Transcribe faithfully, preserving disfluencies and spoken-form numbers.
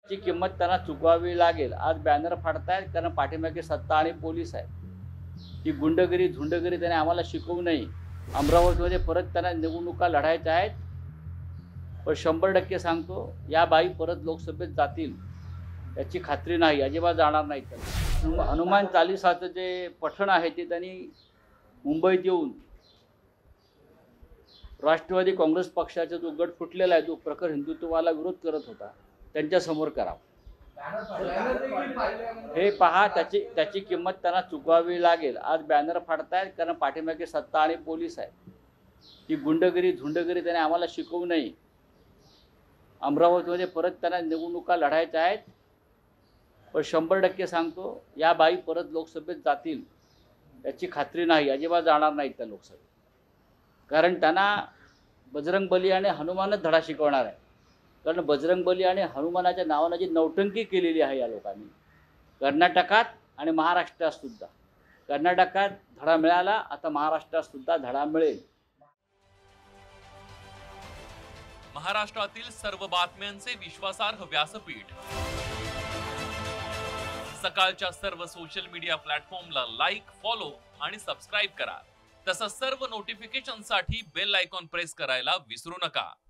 ची किंमत त्यांना चुकवावी लागेल. आज बॅनर फाडतायत कारण पाठीमागे सत्ता आणि पोलीस आहेत. ही गुंडगिरी, झुंडगिरी त्याने आम्हाला शिकवू नये. अमरावतीमध्ये परत त्यांना निवडणुका लढायच्या आहेत. पण शंभर टक्के सांगतो, या बाई परत लोकसभेत जातील याची खात्री नाही, अजिबात जाणार नाहीत त्या. हनुमान चालीसाचं जे पठण आहे ते त्यांनी मुंबईत येऊन राष्ट्रवादी काँग्रेस पक्षाचा जो गट फुटलेला आहे, जो प्रखर हिंदुत्वाला विरोध करत होता, त्यांच्यासमोर करावं. हे पहा, त्याची त्याची किंमत त्यांना चुकवावी लागेल. आज बॅनर फाडतायत कारण पाठीमागे सत्ता आणि पोलीस आहेत. ही गुंडगिरी, झुंडगिरी त्याने आम्हाला शिकवू नये. अमरावतीमध्ये परत त्यांना निवडणुका लढायच्या आहेत. पण शंभर टक्के सांगतो, या बाई परत लोकसभेत जातील याची खात्री नाही, अजिबात जाणार नाहीत त्या लोकसभेत. कारण त्यांना बजरंगबली आणि हनुमानच धडा शिकवणार आहे. कारण बजरंगबली आणि हनुमानाच्या नावानं जी नौटंकी केलेली आहे या लोकांनी कर्नाटकात आणि महाराष्ट्रात सुद्धा. कर्नाटकात धडा मिळाला, आता महाराष्ट्रात सुद्धा धडा मिळेल. महाराष्ट्रातील सर्व बातम्यांचे विश्वासार्ह व्यासपीठ सकाळच्या सर्व सोशल मीडिया प्लॅटफॉर्मला लाईक, फॉलो आणि सबस्क्राईब करा. तसंच सर्व नोटिफिकेशनसाठी बेल आयकॉन प्रेस करायला विसरू नका.